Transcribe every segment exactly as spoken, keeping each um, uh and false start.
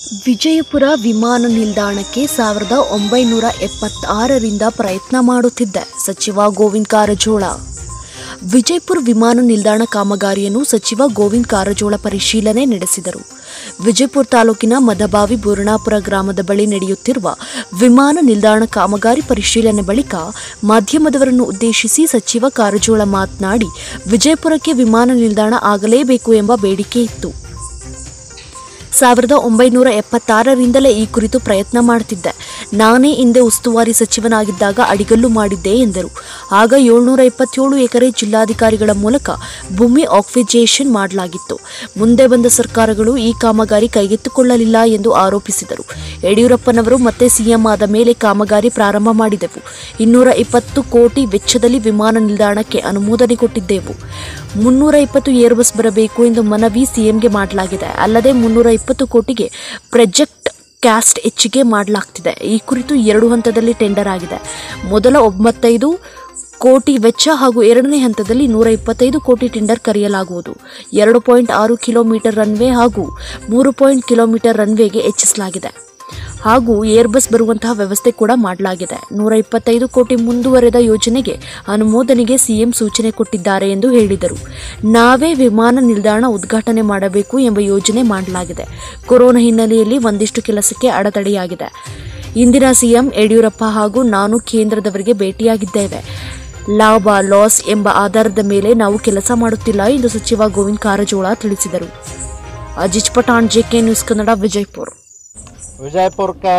ವಿಜಯಪುರ ವಿಮಾನ ನಿಲ್ದಾಣಕ್ಕೆ ಸಾವಿರದ ಒಂಬೈನೂರ ಎಪ್ಪತ್ತಾರರಿಂದ ಪ್ರಯತ್ನ ಮಾಡುತ್ತಿದ್ದ ಸಚಿವ ಗೋವಿಂದ ಕಾರಜೋಳ. ವಿಜಯಪುರ ವಿಮಾನ ನಿಲ್ದಾಣ ಕಾಮಗಾರಿಯನ್ನು ಸಚಿವ ಗೋವಿಂದ ಕಾರಜೋಳ ಪರಿಶೀಲನೆ ನಡೆಸಿದರು. ವಿಜಯಪುರ ತಾಲೂಕಿನ ಮದಬಾವಿ ಬೂರ್ಣಾಪುರ ಗ್ರಾಮದ ಬಳಿ ನಡೆಯುತ್ತಿರುವ ವಿಮಾನ ನಿಲ್ದಾಣ ಕಾಮಗಾರಿ ಪರಿಶೀಲನೆ ಬಳಿಕ ಮಾಧ್ಯಮದವರನ್ನು ಉದ್ದೇಶಿಸಿ ಸಚಿವ ಕಾರಜೋಳ ಮಾತನಾಡಿ, ವಿಜಯಪುರಕ್ಕೆ ವಿಮಾನ ನಿಲ್ದಾಣ ಆಗಲೇಬೇಕು ಎಂಬ ಬೇಡಿಕೆ ಇತ್ತು. ಸಾವಿರದ ಒಂಬೈನೂರ ಎಪ್ಪತ್ತಾರರಿಂದಲೇ ಈ ಕುರಿತು ಪ್ರಯತ್ನ ಮಾಡುತ್ತಿದ್ದೆ. ನಾನೇ ಹಿಂದೆ ಉಸ್ತುವಾರಿ ಸಚಿವನಾಗಿದ್ದಾಗ ಅಡಿಗಲ್ಲು ಮಾಡಿದ್ದೆ ಎಂದರು. ಆಗ ಏಳ್ನೂರ ಇಪ್ಪತ್ತೇಳು ಎಕರೆ ಜಿಲ್ಲಾಧಿಕಾರಿಗಳ ಮೂಲಕ ಭೂಮಿ ಆಕ್ವಿಜೇಷನ್ ಮಾಡಲಾಗಿತ್ತು. ಮುಂದೆ ಬಂದ ಸರ್ಕಾರಗಳು ಈ ಕಾಮಗಾರಿ ಕೈಗೆತ್ತಿಕೊಳ್ಳಲಿಲ್ಲ ಎಂದು ಆರೋಪಿಸಿದರು. ಯಡಿಯೂರಪ್ಪನವರು ಮತ್ತೆ ಸಿಎಂ ಆದ ಮೇಲೆ ಕಾಮಗಾರಿ ಪ್ರಾರಂಭ ಮಾಡಿದೆವು. ಇನ್ನೂರ ಇಪ್ಪತ್ತು ಕೋಟಿ ವೆಚ್ಚದಲ್ಲಿ ವಿಮಾನ ನಿಲ್ದಾಣಕ್ಕೆ ಅನುಮೋದನೆ ಕೊಟ್ಟಿದ್ದೆವು. ಮುನ್ನೂರ ಇಪ್ಪತ್ತು ಏರ್ಬಸ್ ಬರಬೇಕು ಎಂದು ಮನವಿ ಸಿಎಂಗೆ ಮಾಡಲಾಗಿದೆ. ಅಲ್ಲದೆ ಮುನ್ನೂರ ಇಪ್ಪತ್ತು ಕೋಟಿಗೆ ಪ್ರಾಜೆಕ್ಟ್ ಕಾಸ್ಟ್ ಹೆಚ್ಚಿಗೆ ಮಾಡಲಾಗ್ತಿದೆ. ಈ ಕುರಿತು ಎರಡು ಹಂತದಲ್ಲಿ ಟೆಂಡರ್ ಆಗಿದೆ. ಮೊದಲ ಒಂಬತ್ತೈದು ಕೋಟಿ ವೆಚ್ಚ ಹಾಗೂ ಎರಡನೇ ಹಂತದಲ್ಲಿ ನೂರ ಇಪ್ಪತ್ತೈದು ಕೋಟಿ ಟೆಂಡರ್ ಕರೆಯಲಾಗುವುದು. ಎರಡು ಪಾಯಿಂಟ್ ಆರು ಕಿಲೋಮೀಟರ್ ರನ್ವೇ ಹಾಗೂ ಮೂರು ಪಾಯಿಂಟ್ ಕಿಲೋಮೀಟರ್ ರನ್ವೇಗೆ ಹೆಚ್ಚಿಸಲಾಗಿದೆ ಹಾಗೂ ಏರ್ಬಸ್ ಬರುವಂತಹ ವ್ಯವಸ್ಥೆ ಕೂಡ ಮಾಡಲಾಗಿದೆ. ನೂರ ಇಪ್ಪತ್ತೈದು ಕೋಟಿ ಮುಂದುವರೆದ ಯೋಜನೆಗೆ ಅನುಮೋದನೆಗೆ ಸಿಎಂ ಸೂಚನೆ ಕೊಟ್ಟಿದ್ದಾರೆ ಎಂದು ಹೇಳಿದರು. ನಾವೇ ವಿಮಾನ ನಿಲ್ದಾಣ ಉದ್ಘಾಟನೆ ಮಾಡಬೇಕು ಎಂಬ ಯೋಜನೆ ಮಾಡಲಾಗಿದೆ. ಕೊರೋನಾ ಹಿನ್ನೆಲೆಯಲ್ಲಿ ಒಂದಿಷ್ಟು ಕೆಲಸಕ್ಕೆ ಅಡೆತಡೆಯಾಗಿದೆ. ಇಂದಿನ ಸಿಎಂ ಯಡಿಯೂರಪ್ಪ ಹಾಗೂ ನಾನು ಕೇಂದ್ರದವರಿಗೆ ಭೇಟಿಯಾಗಿದ್ದೇವೆ. ಲಾಭ ಲಾಸ್ ಎಂಬ ಆಧಾರದ ಮೇಲೆ ನಾವು ಕೆಲಸ ಮಾಡುತ್ತಿಲ್ಲ ಎಂದು ಸಚಿವ ಗೋವಿಂದ ಕಾರಜೋಳ ತಿಳಿಸಿದರು. Ajit Pathan, JK news Kannada, Vijayapura. ವಿಜಯಪುರಕ್ಕೆ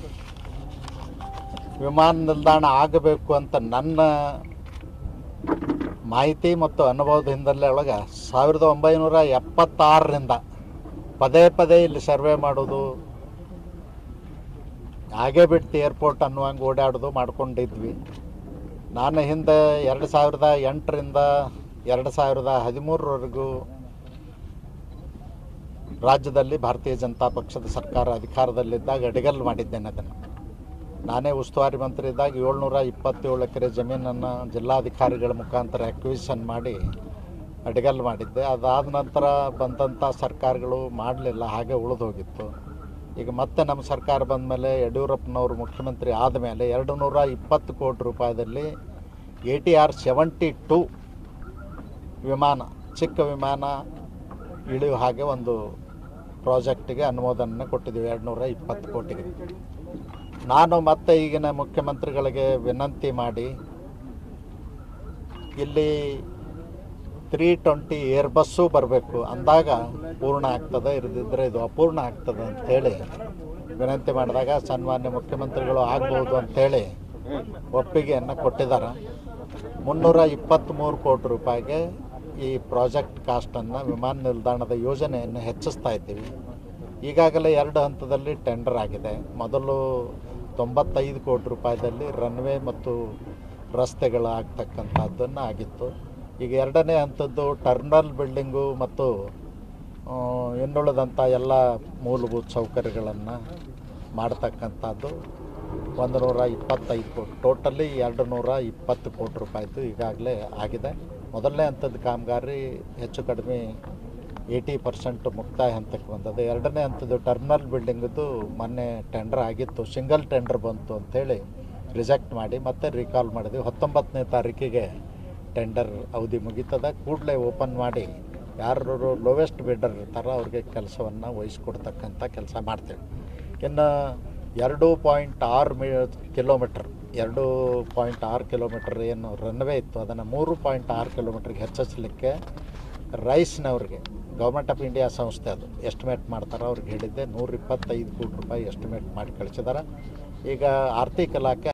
ವಿಮಾನ ನಿಲ್ದಾಣ ಆಗಬೇಕು ಅಂತ ನನ್ನ ಮಾಹಿತಿ ಮತ್ತು ಅನುಭವದ ಹಿನ್ನೆಲೆ ಒಳಗೆ ಸಾವಿರದ ಒಂಬೈನೂರ ಎಪ್ಪತ್ತಾರರಿಂದ ಪದೇ ಪದೇ ಇಲ್ಲಿ ಸರ್ವೆ ಮಾಡೋದು, ಹಾಗೆ ಬಿಟ್ಟು ಏರ್ಪೋರ್ಟ್ ಅನ್ನುವಂಗೆ ಓಡಾಡೋದು ಮಾಡ್ಕೊಂಡಿದ್ವಿ. ನಾನು ಹಿಂದೆ ಎರಡು ಸಾವಿರದ ಎಂಟರಿಂದ ಎರಡು ಸಾವಿರದ ಹದಿಮೂರರವರೆಗೂ ರಾಜ್ಯದಲ್ಲಿ ಭಾರತೀಯ ಜನತಾ ಪಕ್ಷದ ಸರ್ಕಾರ ಅಧಿಕಾರದಲ್ಲಿದ್ದಾಗ ಅಡಿಗಲ್ಲು ಮಾಡಿದ್ದೇನೆ. ಅದನ್ನು ನಾನೇ ಉಸ್ತುವಾರಿ ಮಂತ್ರಿ ಇದ್ದಾಗ ಏಳ್ನೂರ ಇಪ್ಪತ್ತೇಳು ಎಕರೆ ಜಮೀನನ್ನು ಜಿಲ್ಲಾಧಿಕಾರಿಗಳ ಮುಖಾಂತರ ಅಕ್ವಿಸಿಷನ್ ಮಾಡಿ ಅಡಿಗಲ್ಲು ಮಾಡಿದ್ದೆ. ಅದಾದ ನಂತರ ಬಂದಂಥ ಸರ್ಕಾರಗಳು ಮಾಡಲಿಲ್ಲ, ಹಾಗೆ ಉಳಿದೋಗಿತ್ತು. ಈಗ ಮತ್ತೆ ನಮ್ಮ ಸರ್ಕಾರ ಬಂದ ಮೇಲೆ ಯಡಿಯೂರಪ್ಪನವರು ಮುಖ್ಯಮಂತ್ರಿ ಆದಮೇಲೆ ಎರಡು ನೂರ ಇಪ್ಪತ್ತು ಕೋಟಿ ರೂಪಾಯಿದಲ್ಲಿ A T R seventy two ವಿಮಾನ, ಚಿಕ್ಕ ವಿಮಾನ ಇಳಿಯುವ ಹಾಗೆ ಒಂದು ಪ್ರಾಜೆಕ್ಟಿಗೆ ಅನುಮೋದನೆ ಕೊಟ್ಟಿದ್ದೀವಿ ಎರಡು ನೂರ ಇಪ್ಪತ್ತು ಕೋಟಿಗೆ. ನಾನು ಮತ್ತೆ ಈಗಿನ ಮುಖ್ಯಮಂತ್ರಿಗಳಿಗೆ ವಿನಂತಿ ಮಾಡಿ ಇಲ್ಲಿ ತ್ರೀ ಟ್ವೆಂಟಿ ಏರ್ ಬಸ್ಸು ಬರಬೇಕು ಅಂದಾಗ ಪೂರ್ಣ ಆಗ್ತದೆ, ಇರದಿದ್ದರೆ ಇದು ಅಪೂರ್ಣ ಆಗ್ತದೆ ಅಂಥೇಳಿ ವಿನಂತಿ ಮಾಡಿದಾಗ ಸನ್ಮಾನ್ಯ ಮುಖ್ಯಮಂತ್ರಿಗಳು ಆಗ್ಬೋದು ಅಂಥೇಳಿ ಒಪ್ಪಿಗೆಯನ್ನು ಕೊಟ್ಟಿದ್ದಾರೆ. ಮುನ್ನೂರ ಇಪ್ಪತ್ತ್ಮೂರು ಕೋಟಿ ರೂಪಾಯಿಗೆ ಈ ಪ್ರಾಜೆಕ್ಟ್ ಕಾಸ್ಟನ್ನು, ವಿಮಾನ ನಿಲ್ದಾಣದ ಯೋಜನೆಯನ್ನು ಹೆಚ್ಚಿಸ್ತಾ ಇದ್ದೀವಿ. ಈಗಾಗಲೇ ಎರಡು ಹಂತದಲ್ಲಿ ಟೆಂಡರ್ ಆಗಿದೆ. ಮೊದಲು ತೊಂಬತ್ತೈದು ಕೋಟಿ ರೂಪಾಯಿದಲ್ಲಿ ರನ್ವೇ ಮತ್ತು ರಸ್ತೆಗಳು ಆಗ್ತಕ್ಕಂಥದ್ದನ್ನು ಆಗಿತ್ತು. ಈಗ ಎರಡನೇ ಹಂತದ್ದು ಟರ್ಮಿನಲ್ ಬಿಲ್ಡಿಂಗು ಮತ್ತು ಇನ್ನುಳಿದಂಥ ಎಲ್ಲ ಮೂಲಭೂತ ಸೌಕರ್ಯಗಳನ್ನು ಮಾಡ್ತಕ್ಕಂಥದ್ದು ಒಂದು ನೂರ ಇಪ್ಪತ್ತೈದು ಕೋಟಿ, ಟೋಟಲಿ ಎರಡು ನೂರ ಇಪ್ಪತ್ತು ಕೋಟಿ ರೂಪಾಯಿದು ಈಗಾಗಲೇ ಆಗಿದೆ. ಮೊದಲನೇ ಹಂತದ ಕಾಮಗಾರಿ ಹೆಚ್ಚು ಕಡಿಮೆ ಏಯ್ಟಿ ಪರ್ಸೆಂಟ್ ಮುಕ್ತಾಯ ಹಂತಕ್ಕೆ ಬಂದದ್ದು. ಎರಡನೇ ಹಂತದ ಟರ್ಮಿನಲ್ ಬಿಲ್ಡಿಂಗದ್ದು ಮೊನ್ನೆ ಟೆಂಡರ್ ಆಗಿತ್ತು, ಸಿಂಗಲ್ ಟೆಂಡರ್ ಬಂತು ಅಂಥೇಳಿ ರಿಜೆಕ್ಟ್ ಮಾಡಿ ಮತ್ತೆ ರೀಕಾಲ್ ಮಾಡಿದ್ವಿ. ಹತ್ತೊಂಬತ್ತನೇ ತಾರೀಕಿಗೆ ಟೆಂಡರ್ ಅವಧಿ ಮುಗೀತದೆ. ಕೂಡಲೇ ಓಪನ್ ಮಾಡಿ ಯಾರು ಲೋವೆಸ್ಟ್ ಬಿಡ್ಡರ್ ಇರ್ತಾರೋ ಅವ್ರಿಗೆ ಕೆಲಸವನ್ನು ವಹಿಸ್ಕೊಡ್ತಕ್ಕಂಥ ಕೆಲಸ ಮಾಡ್ತೇವೆ. ಇನ್ನು ಎರಡು ಪಾಯಿಂಟ್ ಆರು ಮೀ ಕಿಲೋಮೀಟ್ರ್ ಎರಡು ಪಾಯಿಂಟ್ ಆರು ಕಿಲೋಮೀಟ್ರ್ ಏನು ರನ್ವೇ ಇತ್ತು ಅದನ್ನು ಮೂರು ಪಾಯಿಂಟ್ ಆರು ಕಿಲೋಮೀಟ್ರಿಗೆ ಹೆಚ್ಚಿಸಲಿಕ್ಕೆ ರೈಸ್ನವ್ರಿಗೆ ಗೌರ್ಮೆಂಟ್ ಆಫ್ ಇಂಡಿಯಾ ಸಂಸ್ಥೆ ಅದು ಎಸ್ಟಿಮೇಟ್ ಮಾಡ್ತಾರೆ. ಅವ್ರಿಗೆ ಹೇಳಿದ್ದೆ ನೂರ ಇಪ್ಪತ್ತೈದು ಕೋಟಿ ರೂಪಾಯಿ ಎಸ್ಟಿಮೇಟ್ ಮಾಡಿ ಕಳಿಸಿದ್ದಾರೆ. ಈಗ ಆರ್ಥಿಕ ಇಲಾಖೆ